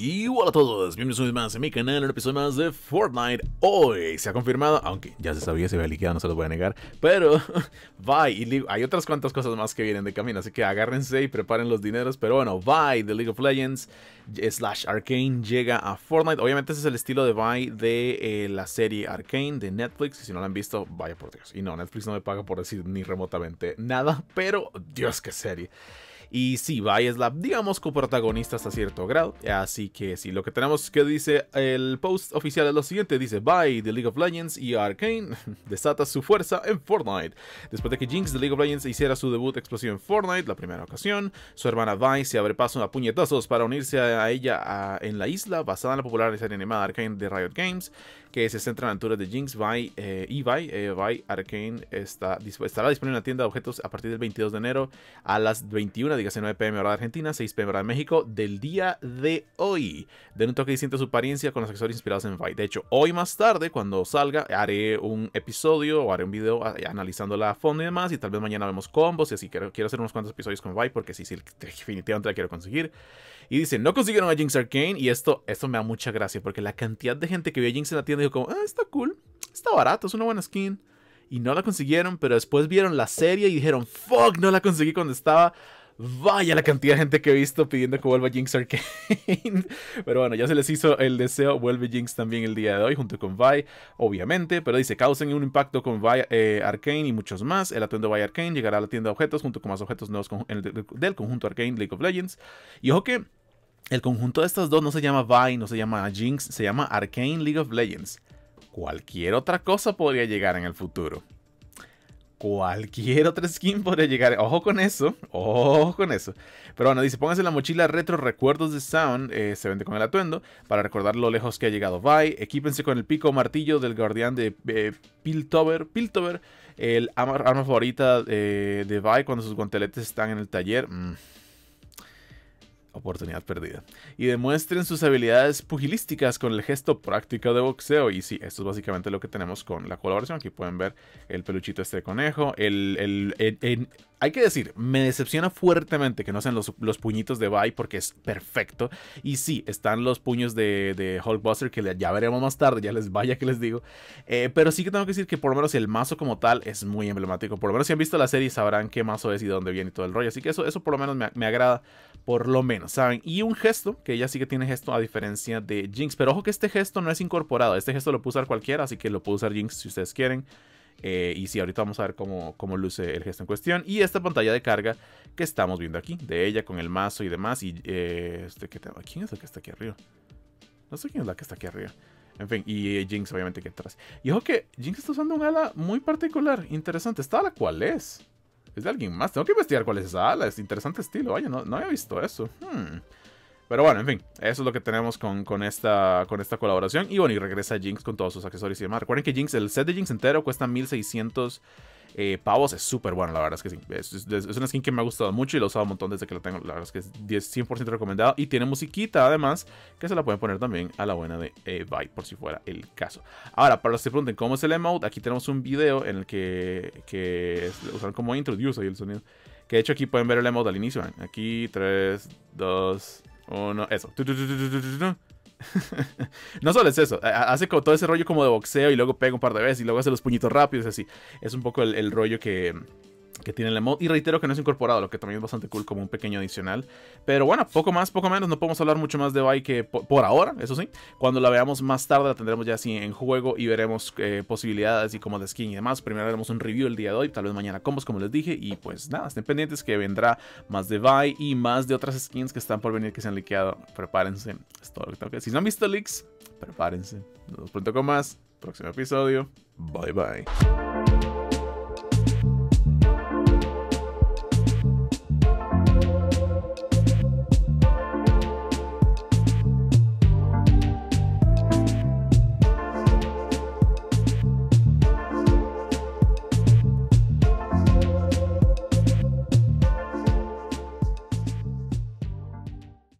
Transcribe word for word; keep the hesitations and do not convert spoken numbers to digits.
Y hola a todos, bienvenidos una vez más a mi canal, un episodio más de Fortnite. Hoy se ha confirmado, aunque ya se sabía, se había liqueado, no se los voy a negar, pero Vi y hay otras cuantas cosas más que vienen de camino, así que agárrense y preparen los dineros. Pero bueno, Vi de League of Legends slash Arcane llega a Fortnite. Obviamente ese es el estilo de Vi de eh, la serie Arcane de Netflix, y si no la han visto, vaya por Dios. Y no, Netflix no me paga por decir ni remotamente nada, pero Dios, qué serie. Y sí, Vi es la, digamos, coprotagonista hasta cierto grado. Así que sí, lo que tenemos que dice el post oficial es lo siguiente. Dice: Vi de League of Legends y Arcane desata su fuerza en Fortnite. Después de que Jinx de League of Legends hiciera su debut explosivo en Fortnite, la primera ocasión, su hermana Vi se abre paso a puñetazos para unirse a ella a, en la isla, basada en la popular serie animada Arcane de Riot Games, que se centra en aventuras de Jinx, Vi eh, y Vi. Eh, Vi Arcane está, estará disponible en la tienda de objetos a partir del veintidós de enero a las veintiuna, dígase nueve p m hora de Argentina, seis p m hora de México, del día de hoy. Den un toque distinto a su apariencia con los accesorios inspirados en Vi. De hecho, hoy más tarde, cuando salga, haré un episodio o haré un video analizando la fondo y demás, y tal vez mañana vemos combos y así. Quiero, quiero hacer unos cuantos episodios con Vi porque sí, sí, definitivamente la quiero conseguir. Y dice: no consiguieron a Jinx Arcane, y esto, esto me da mucha gracia porque la cantidad de gente que vio a Jinx en la tienda dijo como: ah, está cool, está barato, es una buena skin. Y no la consiguieron, pero después vieron la serie y dijeron: fuck, no la conseguí cuando estaba. Vaya la cantidad de gente que he visto pidiendo que vuelva Jinx Arcane. Pero bueno, ya se les hizo el deseo. Vuelve Jinx también el día de hoy junto con Vi, obviamente. Pero dice: causen un impacto con Vi eh, Arcane y muchos más. El atuendo Vi Arcane llegará a la tienda de objetos junto con más objetos nuevos con, el, del, del conjunto Arcane League of Legends. Y ojo que el conjunto de estas dos no se llama Vi, no se llama Jinx, se llama Arcane League of Legends. Cualquier otra cosa podría llegar en el futuro. Cualquier otra skin podría llegar. Ojo con eso. Ojo con eso. Pero bueno, dice: pónganse la mochila retro recuerdos de Sound. Eh, se vende con el atuendo para recordar lo lejos que ha llegado Vi. Equípense con el pico o martillo del guardián de eh, Piltover. Piltover. El arma, arma favorita eh, de Vi cuando sus guanteletes están en el taller. Mm. Oportunidad perdida. Y demuestren sus habilidades pugilísticas con el gesto práctico de boxeo. Y sí, esto es básicamente lo que tenemos con la colaboración. Aquí pueden ver el peluchito este de conejo. El, el, el, el, hay que decir, me decepciona fuertemente que no sean los, los puñitos de Vi, porque es perfecto. Y sí, están los puños de, de Hulkbuster, que ya veremos más tarde, ya les vaya que les digo. Eh, pero sí que tengo que decir que por lo menos el mazo como tal es muy emblemático. Por lo menos si han visto la serie sabrán qué mazo es y de dónde viene y todo el rollo. Así que eso, eso por lo menos me, me agrada, por lo menos, ¿saben? Y un gesto, que ella sí que tiene gesto a diferencia de Jinx. Pero ojo que este gesto no es incorporado. Este gesto lo puede usar cualquiera, así que lo puede usar Jinx si ustedes quieren. Eh, y sí, ahorita vamos a ver cómo, cómo luce el gesto en cuestión. Y esta pantalla de carga que estamos viendo aquí, de ella con el mazo y demás. Y eh, este que tengo, ¿quién es el que está aquí arriba? No sé quién es la que está aquí arriba. En fin, y eh, Jinx obviamente aquí atrás. Y ojo que Jinx está usando un ala muy particular, interesante. ¿Esta ala cuál es? ¿Es de alguien más? Tengo que investigar cuál es esa ala. Es interesante estilo. Vaya, no, no había visto eso. Hmm. Pero bueno, en fin, eso es lo que tenemos con, con, esta, con esta colaboración. Y bueno, y regresa Jinx con todos sus accesorios y demás. Recuerden que Jinx, el set de Jinx entero cuesta mil seiscientos eh, pavos. Es súper bueno, la verdad es que sí. Es, es, es una skin que me ha gustado mucho y la he usado un montón desde que la tengo. La verdad es que es cien por ciento recomendado. Y tiene musiquita, además, que se la pueden poner también a la buena de eh, Vi, por si fuera el caso. Ahora, para los que se pregunten cómo es el emote, aquí tenemos un video en el que, que usan como introduce ahí el sonido. Que de hecho aquí pueden ver el emote al inicio. ¿eh? Aquí, tres, dos... uno, eso. No solo es eso, hace como todo ese rollo como de boxeo y luego pega un par de veces y luego hace los puñitos rápidos, así. Es un poco el, el rollo que, que tiene el emote. Y reitero que no es incorporado, lo que también es bastante cool como un pequeño adicional. Pero bueno, poco más, poco menos. No podemos hablar mucho más de Vi que por, por ahora, eso sí. Cuando la veamos más tarde la tendremos ya así en juego y veremos eh, posibilidades y como de skin y demás. Primero haremos un review el día de hoy, tal vez mañana combos como les dije. Y pues nada, estén pendientes que vendrá más de Vi y más de otras skins que están por venir, que se han liqueado. Prepárense, es todo lo que tengo que decir. Si no han visto leaks, prepárense. Nos vemos pronto con más. Próximo episodio. Bye bye.